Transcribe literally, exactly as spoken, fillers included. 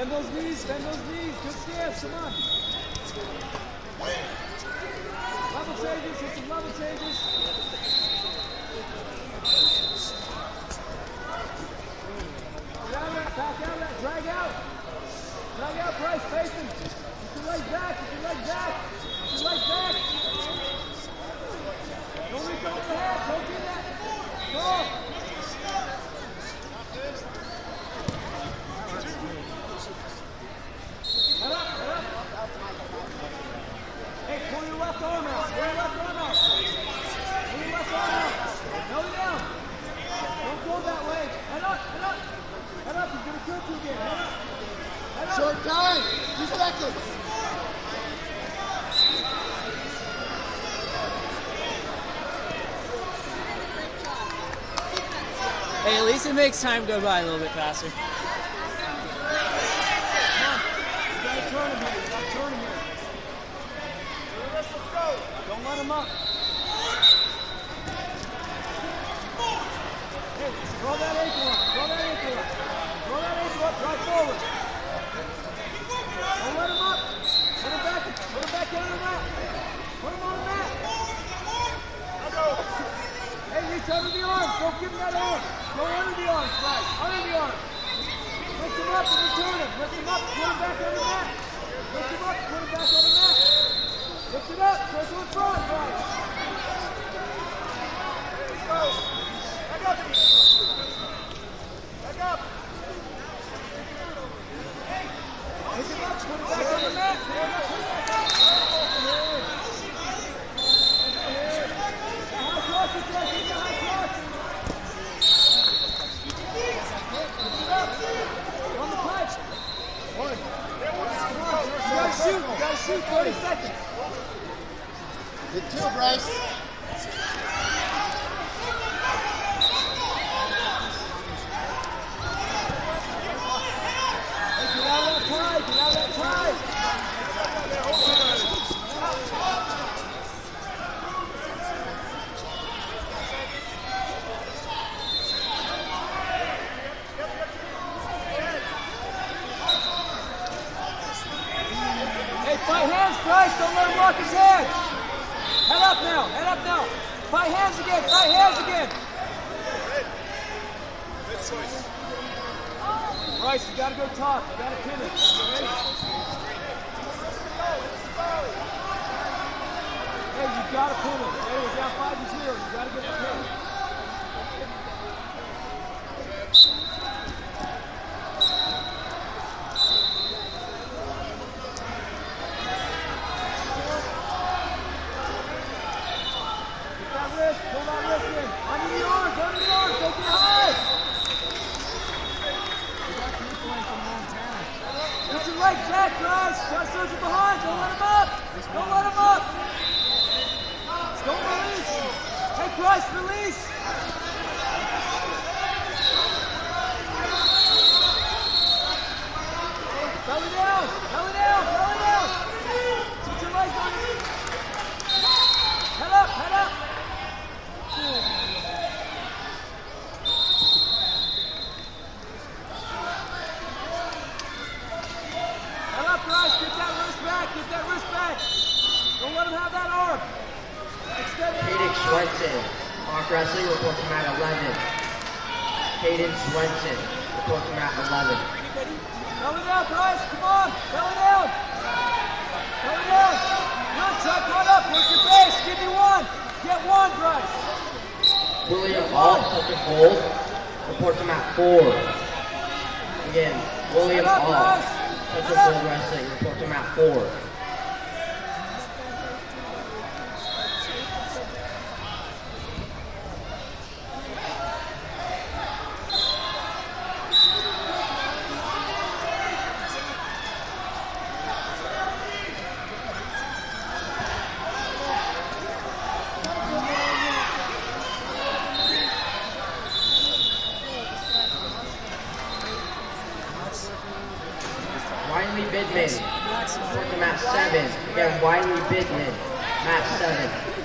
Bend those knees, bend those knees. Good stance, come on. Level changes, hit some level changes. Get out of that, back out of that, drag out. Drag out, Bryce, face him. Get your leg back, get your leg back. Get your leg back. Don't reach over the head, don't do that. Go. Head up, head up. Hey, pull your left arm out. Pull your left arm out. Pull your left arm out. Belly down. Don't go that way. Head up, head up. Head up, he's going to kill you again. Head up. Head up. Short time. Two seconds. Hey, at least it makes time go by a little bit faster. Turn him here, you gotta turn him here. Let's go. Don't let him up. Hey, throw that ankle up, throw that ankle up. Throw that ankle up, drive forward. Don't let him up. Put him back, put him back down on the mat. Put him on the mat. Hey, reach under the arms, don't give him that arm. Go under the arms, right, under the arms. Lift him up and return him. Lift him up, put him back on the mat. Lift him up, put him back on the mat. Lift it up, circle in front, right. Let's go. Back up. Back up. Lift him up, put him back on the mat. Put him back up. The high cross is there, keep the high cross. Lift it up. On the punch. One. You gotta shoot, you gotta shoot thirty seconds. Hit two, Bryce. Hey, get out of that tie, get out of that tie. Hey, fight hands, Bryce, don't let him lock his head. Head up now, head up now. Fight hands again, fight hands again. Good choice. Bryce, you gotta go top, you gotta pin it. Okay? Hey, you gotta pin it. Hey, we're down five to zero, you gotta get the pin. Wrist, pull that wrist in. Under the arms, under the arms, don't get high. Get your legs back, guys. Try to search it behind. Don't let him up. Don't let him up. Don't release. Hey, Bryce, release. Belly down, belly down, belly down. Put your legs on it. Head up, head up. Head up, guys. Get that wrist back. Get that wrist back. Don't let him have that arm. Extend that Hayden arm. Swenson, Mark Wrestling, reports from at eleven. Hayden Swenson, reports from at eleven. Belly down, Bryce. Come on. Belly down. Belly down. Good. Try caught up. Work your base. Give me one. Get one, Bryce. William Alt, touch of hold, reports from at four. Again, William Set up, Alt, guys. touch of Set up. hold wrestling, reports from at four. Wiley Bidman, report to mat seven. Again, Wiley Bidman, mat seven.